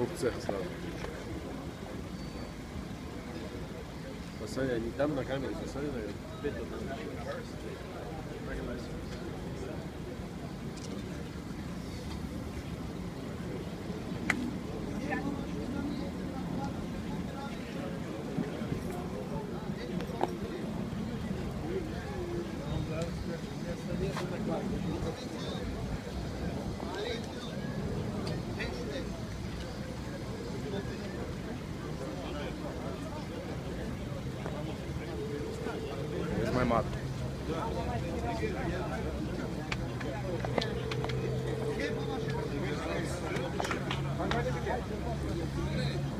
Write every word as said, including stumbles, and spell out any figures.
в цех сразу включу. Посмотри, они там на камере, посмотри, наверное. Опять вот там. Here's my mug. Thank you.